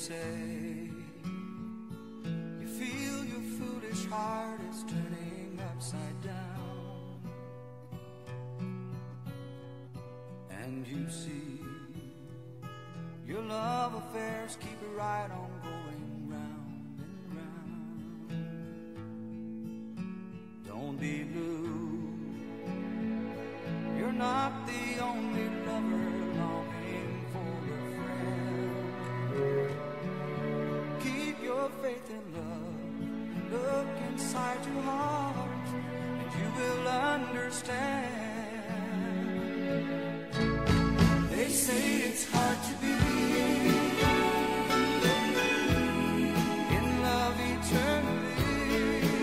say you feel your foolish heart is turning upside down, and you see your love affairs keep it right on going round and round. Don't be blue, you're not the only lover longing for a friend. Keep your faith in love, look inside your heart, and you will understand. They say it's hard to be in love eternally,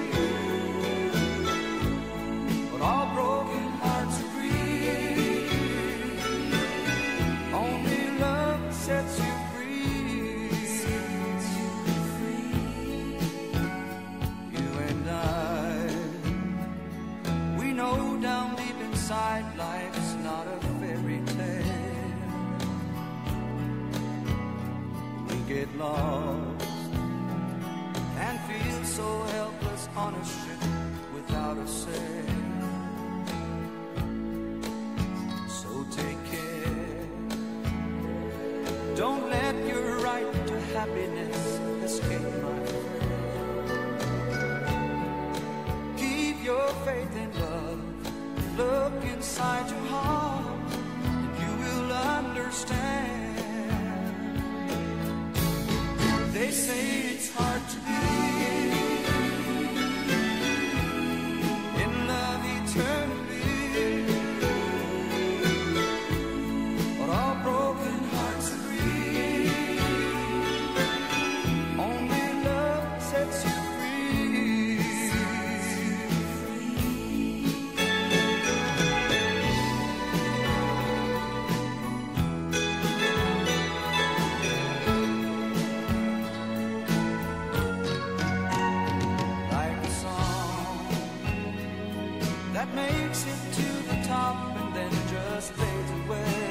but all broken hearts agree, only love sets you free. You and I, we know down deep inside life's not a fairy tale. We get lost and feel so helpless on a ship without a sail. So take care, don't let your right to happiness escape, my friend. Keep your faith in love, look inside your heart, and you will understand. They say it's hard to be in love eternally, but all broken hearts agree, only love sets you free. Like a song that makes it to the top and then just fades away.